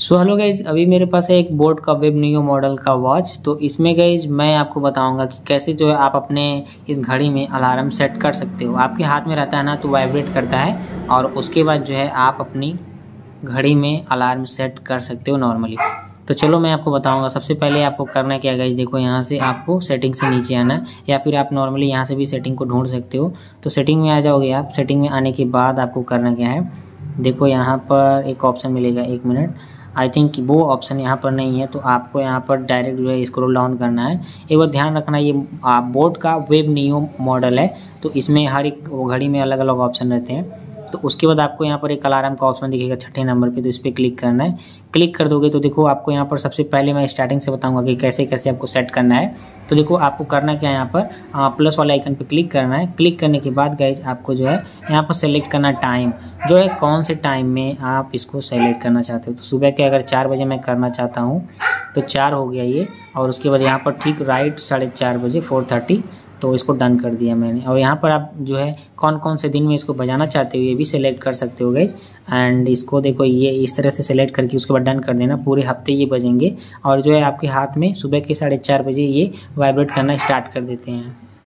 So hello guys, अभी मेरे पास है एक बोट का वेब नियो मॉडल का वॉच। तो इसमें गाइज मैं आपको बताऊंगा कि कैसे जो है आप अपने इस घड़ी में अलार्म सेट कर सकते हो। आपके हाथ में रहता है ना, तो वाइब्रेट करता है और उसके बाद जो है आप अपनी घड़ी में अलार्म सेट कर सकते हो नॉर्मली। तो चलो मैं आपको बताऊंगा। सबसे पहले आपको करना क्या है गाइज, देखो यहाँ से आपको सेटिंग से नीचे आना है, या फिर आप नॉर्मली यहाँ से भी सेटिंग को ढूंढ सकते हो। तो सेटिंग में आ जाओगे आप। सेटिंग में आने के बाद आपको करना क्या है, देखो यहाँ पर एक ऑप्शन मिलेगा, 1 मिनट। आई थिंक वो ऑप्शन यहाँ पर नहीं है, तो आपको यहाँ पर डायरेक्ट जो है स्क्रॉल डाउन करना है। एक बार ध्यान रखना, ये बोट का वेब नियो मॉडल है, तो इसमें हर एक घड़ी में अलग अलग ऑप्शन रहते हैं। तो उसके बाद आपको यहाँ पर एक अलार्म का ऑप्शन दिखेगा 6ठे नंबर पे, तो इस पर क्लिक करना है। क्लिक कर दोगे तो देखो आपको यहाँ पर सबसे पहले मैं स्टार्टिंग से बताऊंगा कि कैसे कैसे आपको सेट करना है। तो देखो आपको करना क्या है, यहाँ पर प्लस वाला आइकन पे क्लिक करना है। क्लिक करने के बाद गाइज आपको जो है यहाँ पर सेलेक्ट करना टाइम, जो है कौन से टाइम में आप इसको सेलेक्ट करना चाहते हो। तो सुबह के अगर 4 बजे मैं करना चाहता हूँ तो 4 हो गया ये, और उसके बाद यहाँ पर ठीक राइट 4:30 बजे 4:30, तो इसको डन कर दिया मैंने। और यहाँ पर आप जो है कौन कौन से दिन में इसको बजाना चाहते हो ये भी सिलेक्ट कर सकते हो गाइज। एंड इसको देखो ये इस तरह से सिलेक्ट करके उसके बाद डन कर देना। पूरे हफ्ते ये बजेंगे और जो है आपके हाथ में सुबह के 4:30 बजे ये वाइब्रेट करना स्टार्ट कर देते हैं।